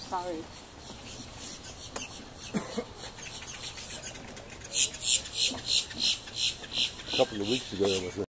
Sorry. A couple of weeks ago, I was